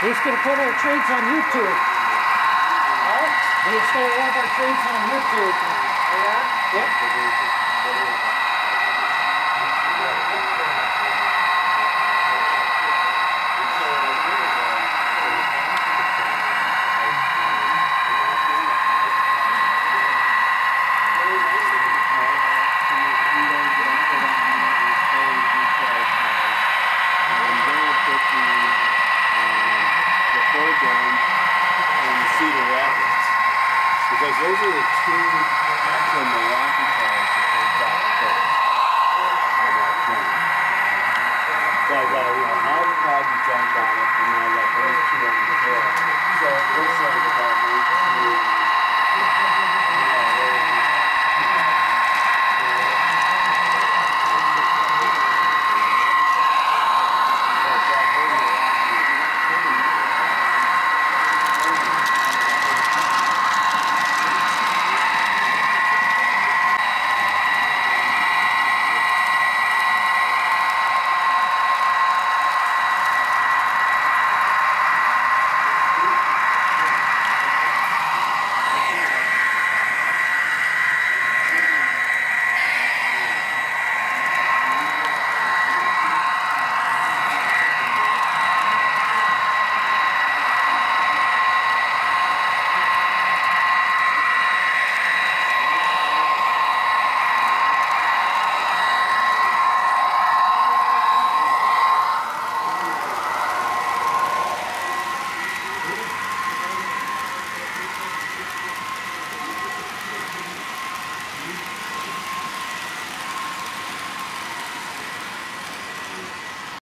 He's going to put our trades on YouTube. What? He's going to have our trades on YouTube. Oh, yeah? Yep. Cedar Rapids, because those are the two actual Milwaukee cars that they got first on that train. So I got, Howard tried to jump on it, and I got those two on the trail. So it looks like